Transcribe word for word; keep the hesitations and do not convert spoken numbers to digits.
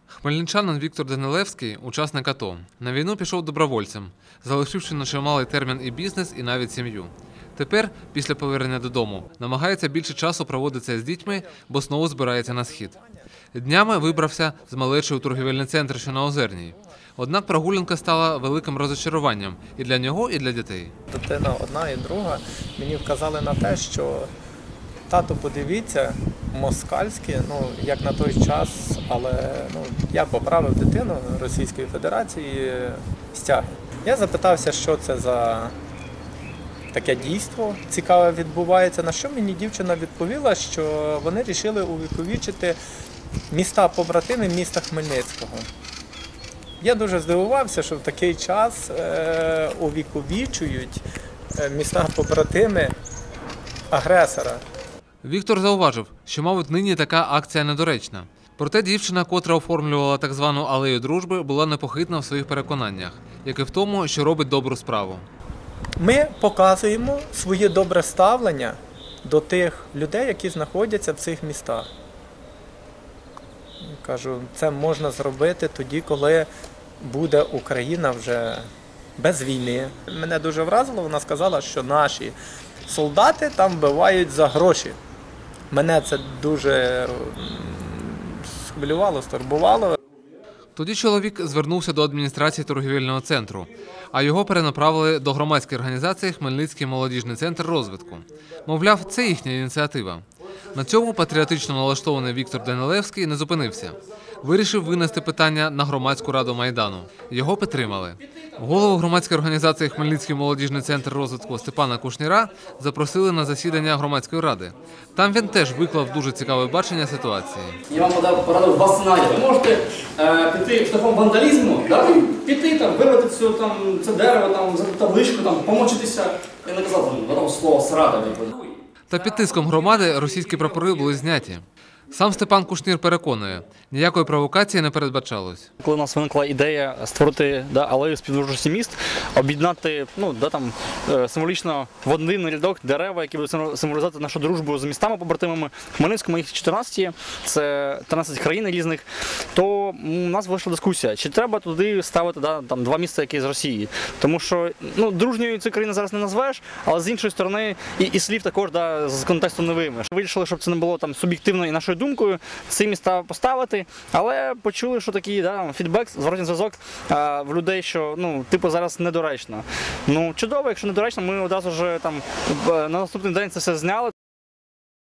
Хмельничанин Віктор Данилевський – учасник АТО. На війну пішов добровольцем, залишивши на чималий термін і бізнес, і навіть сім'ю. Тепер, після повернення додому, намагається більше часу проводити з дітьми, бо знову збирається на схід. Днями вибрався з малечою у торгівельний центр, що на Озерній. Однак прогулянка стала великим розчаруванням і для нього, і для дітей. Дитина одна і друга мені вказали на те, що тато, подивіться, москальські, ну, як на той час, але ну, я поправив дитину Російської Федерації стяги. Я запитався, що це за таке дійство цікаве відбувається, на що мені дівчина відповіла, що вони вирішили увіковічити міста-побратими міста Хмельницького. Я дуже здивувався, що в такий час е, увіковічують міста-побратими агресора. Віктор зауважив, що, мабуть, нині така акція недоречна. Проте дівчина, котра оформлювала так звану алею дружби, була непохитна в своїх переконаннях, як і в тому, що робить добру справу. Ми показуємо своє добре ставлення до тих людей, які знаходяться в цих містах. Кажу, це можна зробити тоді, коли буде Україна вже без війни. Мене дуже вразило, вона сказала, що наші солдати там вбивають за гроші. Мене це дуже схвилювало, стурбувало. Тоді чоловік звернувся до адміністрації торгівельного центру, а його перенаправили до громадської організації «Хмельницький молодіжний центр розвитку». Мовляв, це їхня ініціатива. На цьому патріотично налаштований Віктор Данилевський не зупинився. Вирішив винести питання на громадську раду Майдану. Його підтримали. Голову громадської організації «Хмельницький молодіжний центр розвитку» Степана Кушніра запросили на засідання громадської ради. Там він теж виклав дуже цікаве бачення ситуації. Я вам порадив два сценарії. Ви можете е, піти шляхом вандалізму, да? Піти, там, вирвати цю, там, це дерево, там, за табличку, там, помочитися і наказати там, слово «срада». Та під тиском громади російські прапори були зняті. Сам Степан Кушнір переконує, ніякої провокації не передбачалось. Коли у нас виникла ідея створити да, алею співдружності міст, об'єднати ну, да, там, символічно в один рядок дерева, які будуть символізувати нашу дружбу з містами-побратимами. В Хмельницькому їх чотирнадцять є, це тринадцять країн різних, то у нас вийшла дискусія, чи треба туди ставити да, там, два міста, які з Росії. Тому що ну, дружньою цю країну зараз не назвеш, але з іншої сторони і, і слів також да, з контексту не виймеш. Вирішили, щоб це не було там, суб'єктивно і нашою думкою ці міста поставити, але почули, що такий да, фідбек, зворотній зв'язок а, в людей, що ну, типу зараз недоречно. Ну, чудово, якщо недоречно, ми одразу ж там на наступний день це все зняли.